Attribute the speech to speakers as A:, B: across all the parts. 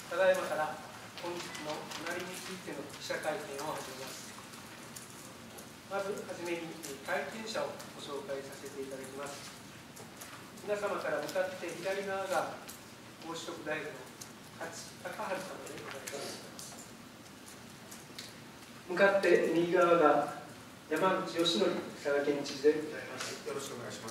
A: ただいまから本日の隣についての記者会見を始めます。まずはじめに会見者をご紹介させていただきます。皆様から向かって左側が皇嗣職大学の勝孝治様でございます。向かって右側が山口義則佐賀県知事でございます。
B: よろしくお願いします。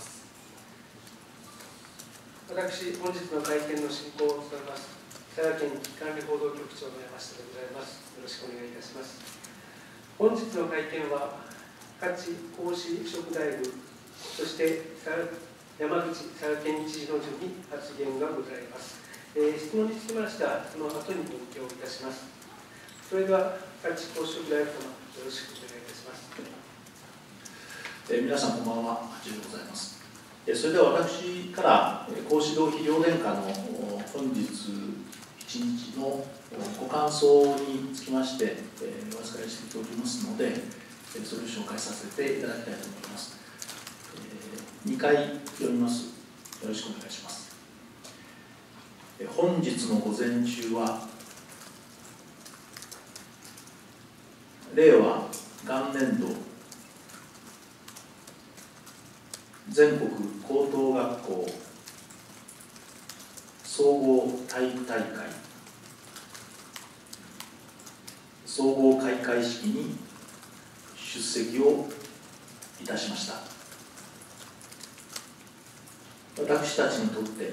A: 私、本日の会見の進行を務めます佐賀県危機管理報道局長の山下でございます。よろしくお願いいたします。本日の会見は甲皇嗣職大夫、そして山口佐賀県知事の順に発言がございます。質問につきましてはその後にお受けをいたします。それでは甲皇嗣職大夫様、よろしくお願いいたします。
C: 皆さんこんばんは、八でございます。それでは私から皇嗣同妃両殿下の本日一日のご感想につきましてお預かりしておりますので、それを紹介させていただきたいと思います。2回読みます。よろしくお願いします。本日の午前中は令和元年度全国高等学校総合体育大会総合開会式に出席をいたしました。私たちにとって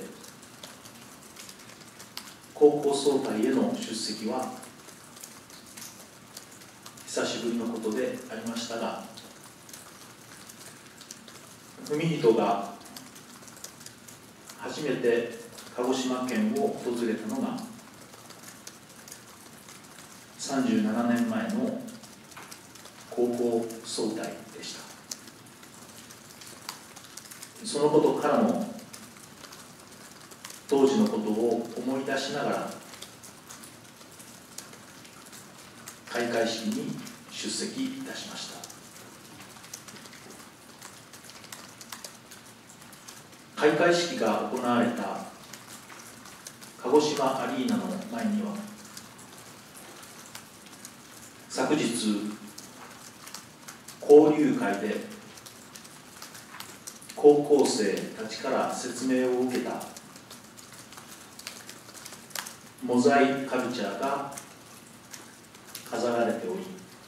C: 高校総体への出席は久しぶりのことでありましたが、文人が初めて鹿児島県を訪れたのが37年前の高校総体でした。そのことからも当時のことを思い出しながら開会式に出席いたしました。開会式が行われた鹿児島アリーナの前には昨日交流会で高校生たちから説明を受けたモザイカルチャーが飾られており、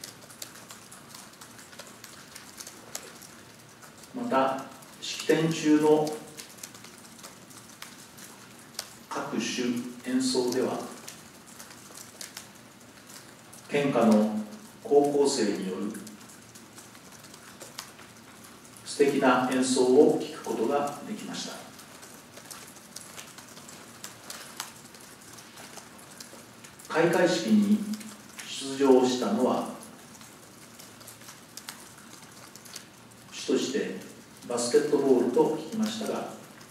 C: また式典中の各種演奏では県下の高校生による素敵な演奏を聴くことができました。開会式に出場したのは主としてバスケットボールと聞きましたが、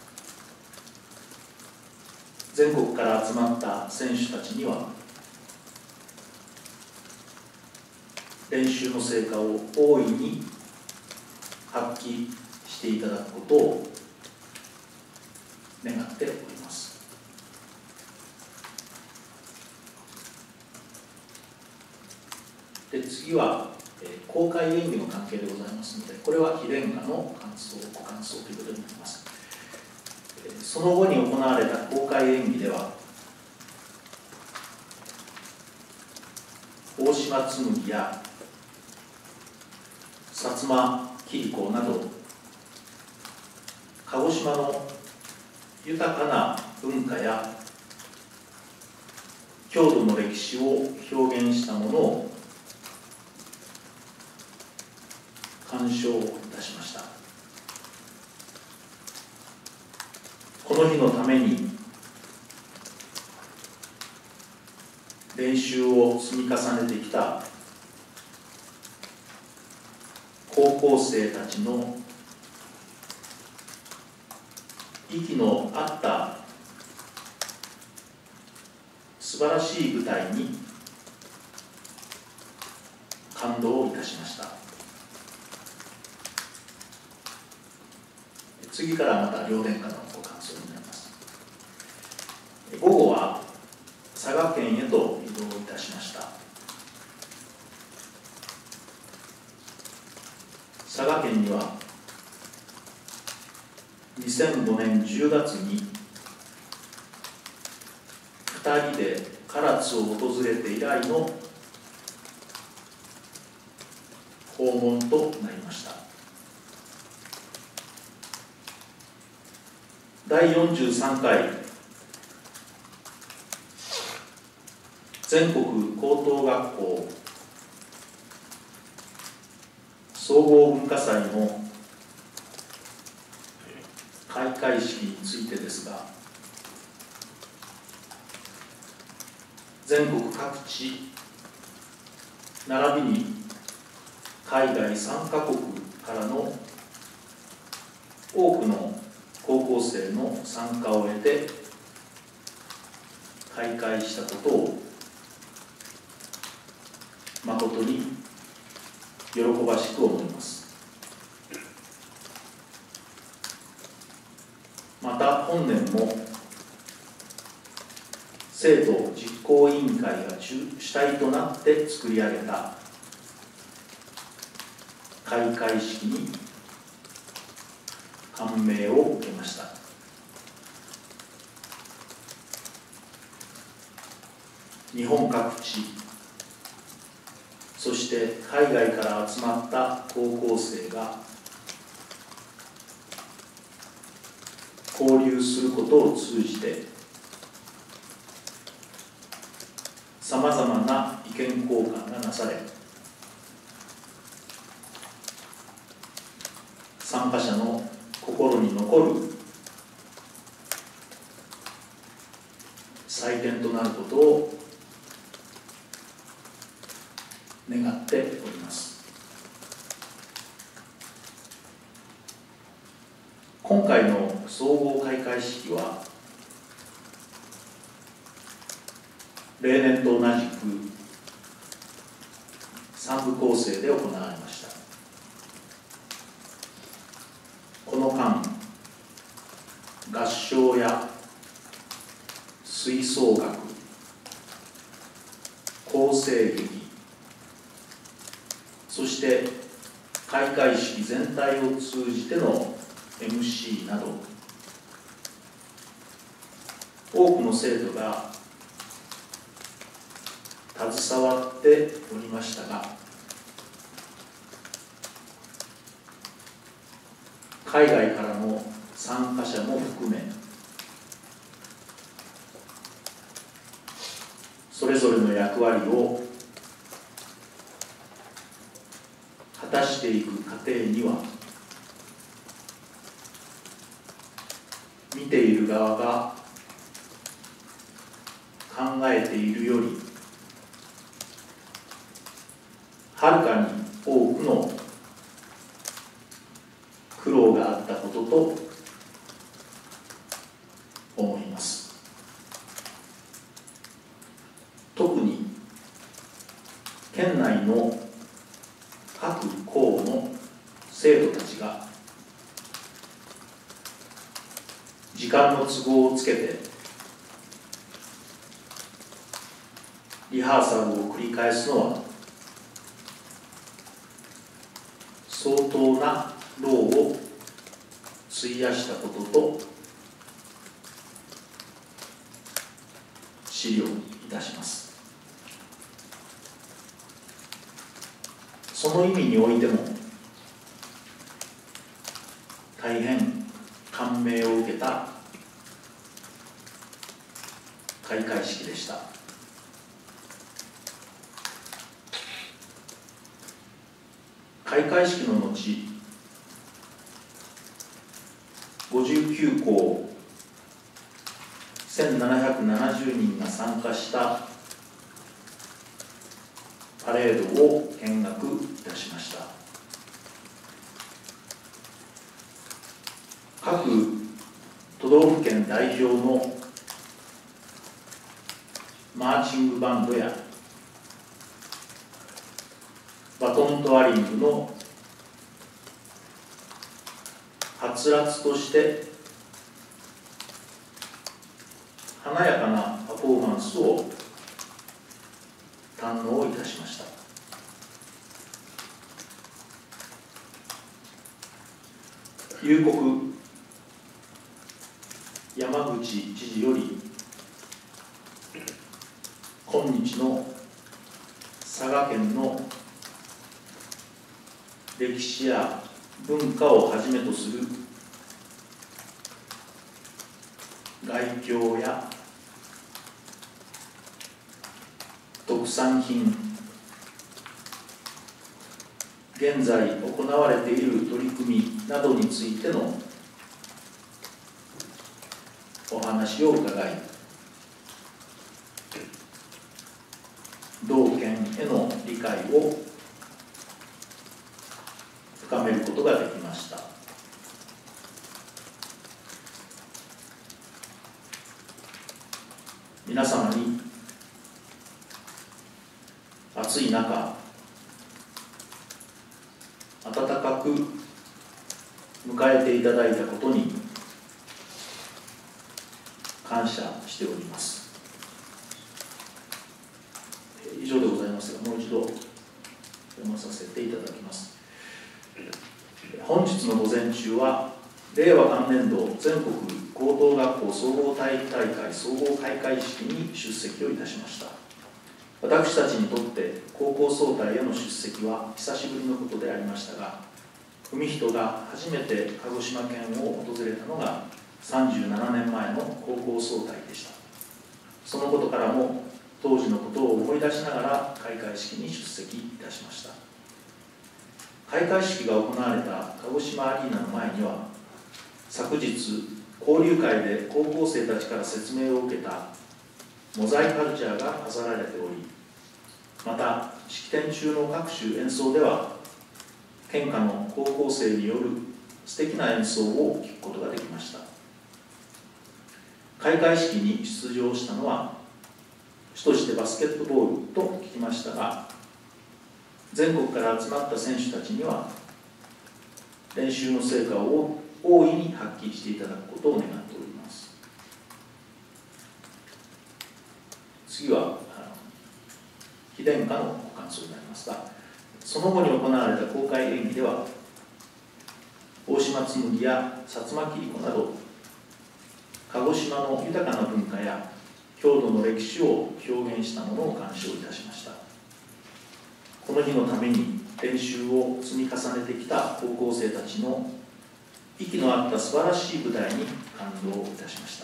C: 全国から集まった選手たちには練習の成果を大いに発揮していただくことを願っております。で、次は公開演技の関係でございますので、これは妃殿下のご感想ということになります。その後に行われた公開演技では、大島紬や薩摩桐子など鹿児島の豊かな文化や郷土の歴史を表現したものを鑑賞いたしました。この日のために練習を積み重ねてきた高校生たちの息の合った素晴らしい舞台に感動いたしました。次からまた両殿下のご感想になります。午後は佐賀県県へと移動いたしました。佐賀県には2005年10月に2人で唐津を訪れて以来の訪問となりました。第43回全国高等学校総合文化祭の開会式についてですが、全国各地並びに海外3カ国からの多くの高校生の参加を得て開会したことを誠に喜ばしく思います。また本年も生徒実行委員会が主体となって作り上げた開会式に感銘を受けました。日本各地、そして海外から集まった高校生が交流することを通じてさまざまな意見交換がなされ、参加者の心に残る祭典となることを願っております。今回の総合開会式は例年と同じく3部構成で行われました。この間、合唱や吹奏楽、構成劇、そして開会式全体を通じての MC など多くの生徒が携わっておりましたが、海外からの参加者も含めそれぞれの役割を果たしていく過程には、見ている側が考えているよりはるかに多くの苦労があったことと思います。特に県内の各校の生徒たちが時間の都合をつけてリハーサルを繰り返すのは相当な労を費やしたことと思慮いたします。その意味においても大変感銘を受けた開会式でした。開会式の後、59校1770人が参加したパレードを見学いたしました。各都道府県代表のマーチングバンドやバトントワリングのはつらつとして華やかなパフォーマンスを反応をいたしました。夕刻、山口知事より今日の佐賀県の歴史や文化をはじめとする外境や特産品、現在行われている取り組みなどについてのお話を伺い、同県への理解を深めることができました。皆様に暑い中、温かく迎えていただいたことに感謝しております。以上でございますが、もう一度読まさせていただきます。本日の午前中は、令和元年度全国高等学校総合体育大会総合開会式に出席をいたしました。私たちにとって高校総体への出席は久しぶりのことでありましたが、文人が初めて鹿児島県を訪れたのが37年前の高校総体でした。そのことからも当時のことを思い出しながら開会式に出席いたしました。開会式が行われた鹿児島アリーナの前には、昨日交流会で高校生たちから説明を受けたモザイカルチャーが飾られており、また式典中の各種演奏では県下の高校生による素敵な演奏を聴くことができました。開会式に出場したのは主としてバスケットボールと聞きましたが、全国から集まった選手たちには練習の成果を大いに発揮していただくことを願っております。次は非電化のご感想になりますが、その後に行われた公開演技では、大島紬や薩摩切子など鹿児島の豊かな文化や郷土の歴史を表現したものを鑑賞いたしました。この日のために練習を積み重ねてきた高校生たちの息の合った素晴らしい舞台に感動いたしました。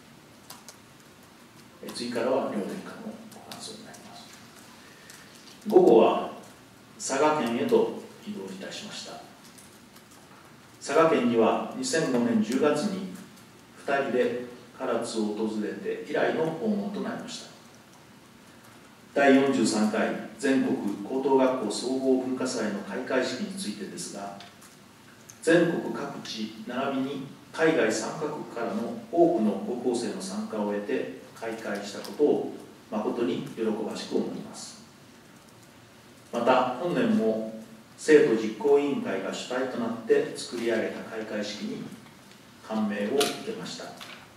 C: 次からは両殿下のご感想になります。午後は佐賀県へと移動いたしました。佐賀県には2005年10月に2人で唐津を訪れて以来の訪問となりました。第43回全国高等学校総合文化祭の開会式についてですが、全国各地並びに海外3カ国からの多くの高校生の参加を得て開会したことを誠に喜ばしく思います。また本年も生徒実行委員会が主体となって作り上げた開会式に感銘を受けました。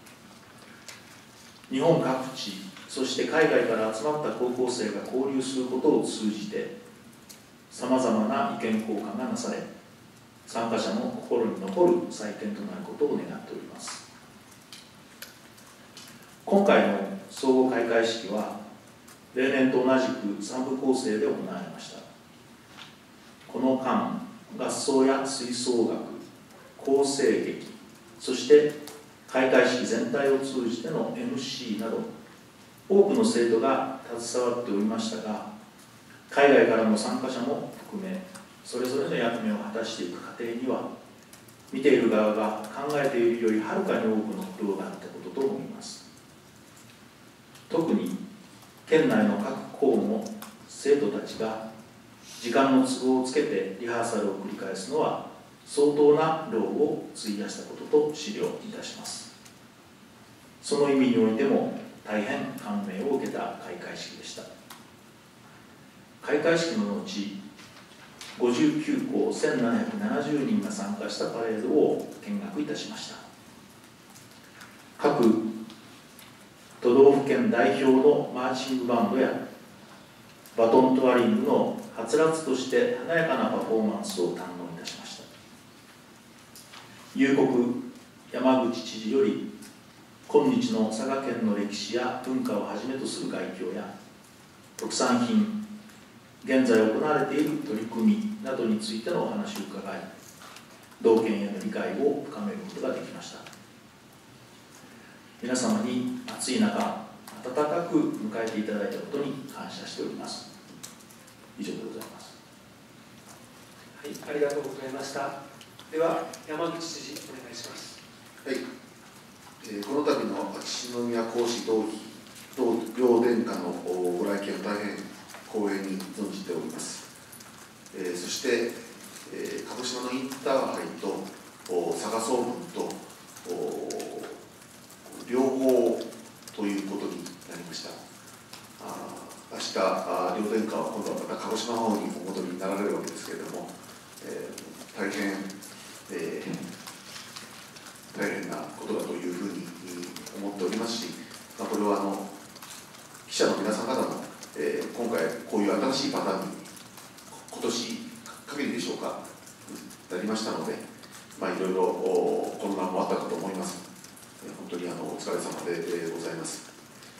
C: 日本各地、そして海外から集まった高校生が交流することを通じてさまざまな意見交換がなされ、参加者の心に残る祭典となることを願っております。今回の総合開会式は例年と同じく3部構成で行われました。この間、合奏や吹奏楽、構成劇、そして開会式全体を通じての MC など多くの生徒が携わっておりましたが、海外からの参加者も含めそれぞれの役目を果たしていく過程には、見ている側が考えているよりはるかに多くの苦労があったことと思います。特に県内の各校の生徒たちが時間の都合をつけてリハーサルを繰り返すのは相当な労を費やしたことと知りをいたします。その意味においても大変感銘を受けた開会式でした。開会式の後、59校1770人が参加したパレードを見学いたしました。各都道府県代表のマーチングバンドやバトントワリングのはつらつとして華やかなパフォーマンスを堪能いたしました。夕刻、山口知事より今日の佐賀県の歴史や文化をはじめとする概況や特産品、現在行われている取り組みなどについてのお話を伺い、同県への理解を深めることができました。皆様に暑い中、温かく迎えていただいたことに感謝しております。以上でございます。
A: はい、ありがとうございました。では、山口知事、お願いします。
B: はい、この度の秋篠宮皇嗣同両殿下のご来県を大変光栄に存じております。そして、鹿児島のインターハイと佐賀総文と両方ということになりました。明日、両殿下は今度はまた鹿児島の方にお戻りになられるわけですけれども、大変、大変なことだというふうに思っておりますし、これは記者の皆さん方も、今回こういう新しいパターンに今年限りでしょうかなりましたので、いろいろ混乱もあったかと思います。本当にお疲れ様でございます。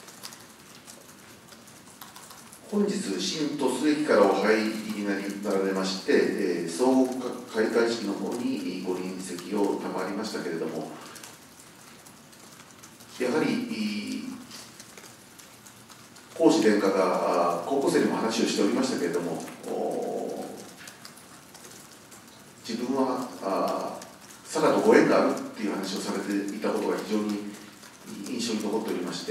B: 本日、新鳥栖駅からお入りになられまして、総合開会式の方にご臨席を賜りましたけれども、やはり皇嗣殿下が高校生にも話をしておりましたけれども、自分は佐賀とご縁があるっていう話をされていたことが非常に印象に残っておりまして、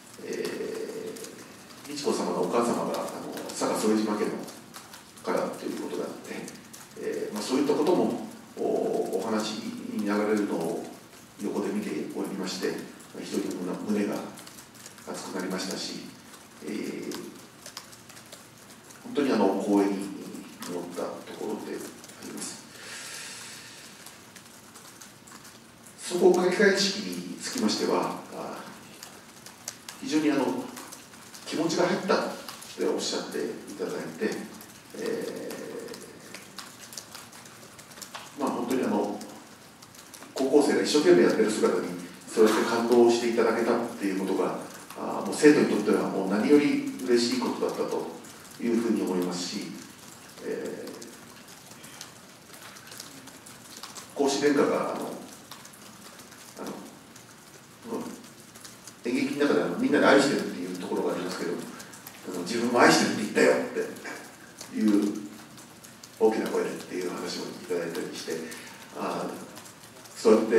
B: 美智子さまのお母様が佐賀副島家のからということがあって、そういったこともお話になられるのを横で見ておりまして、非常に胸が熱くなりましたし、本当に光栄に思ったところであります。総合開会式につきましては、非常に気持ちが入ったっておっしゃっていただいて、本当に高校生が一生懸命やってる姿にそうやって感動していただけたっていうことが、もう生徒にとってはもう何より嬉しいことだったというふうに思いますし、皇嗣殿下が演劇の中でみんなで愛してるっていうところがありますけど、自分も愛してるって言ったよっていう大きな声でっていう話をいただいたりして、そうやって、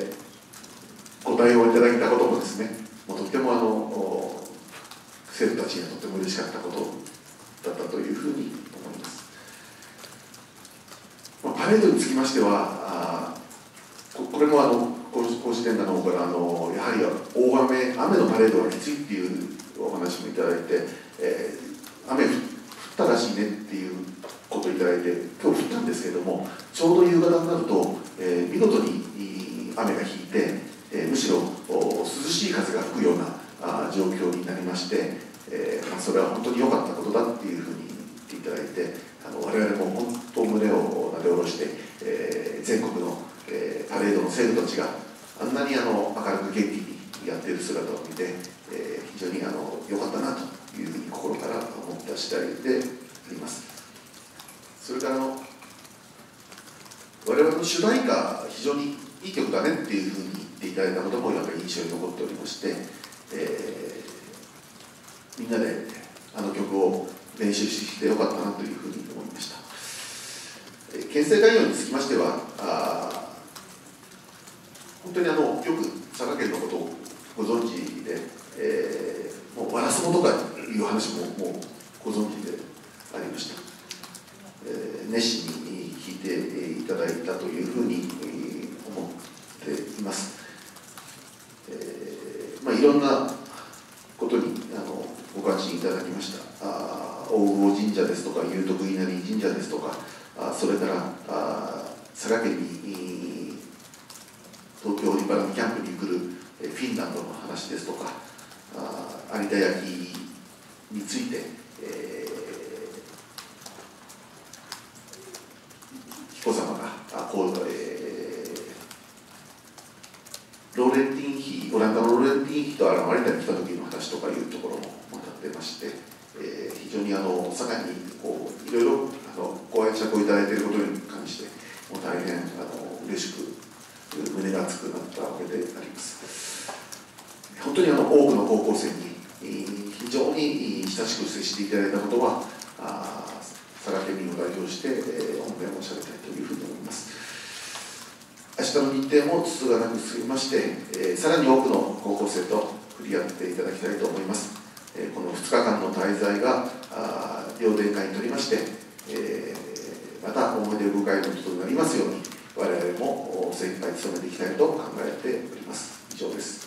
B: ご対応いただいたこともですね、とっても生徒たちにはとっても嬉しかったことだったというふうに思います。パレードにつきましては、これも皇嗣殿下の方からやはり雨のパレードがきついっていうお話もいただいて、雨降ったらしいねっていうことをいただいて、今日降ったんですけれども、ちょうど夕方になると、見事に雨が引いて、むしろ涼しい風が吹くような状況になりまして、それは本当に良かったことだっていうふうに言っていただいて、我々も本当胸をなで下ろして、全国の、パレードの生徒たちがあんなに明るく元気にやっている姿を見て、非常に良かったなというふうに心から思った次第であります。それから我々の主題歌、非常にいい曲だねっていうふうに言っていただいたこともやっぱり印象に残っておりまして、みんなで曲を練習してよかったなというふうに思いました。県政概要につきましては、本当によく佐賀県のことをご存知で、もうワラスボとかいう話ももうご存知でありました。熱心に聞いていただいたというふうに思っています。いろんなことにご関心いただきました。大魚神社ですとか、祐徳稲荷神社ですとか、それから佐賀県に東京オリンパラのキャンプに来るフィンランドの話ですとか、有田焼について、 オランダのロレンティン妃とマリタに来た時の話とかいうところも立ってまして、非常に佐賀にいろいろご愛着をいただいていることに関して、もう大変嬉しく、胸が熱くなったわけであります。本当に多くの高校生に非常に親しく接していただいたことは、佐賀県民を代表して御礼申し上げたいというふうに思います。明日の日程もつつがなく過ぎまして、さらに多くの高校生と触れ合っていただきたいと思います。この2日間の滞在が両殿会にとりまして、また思い出深い時となりますように、我々も精一杯努めていきたいと考えております。以上です。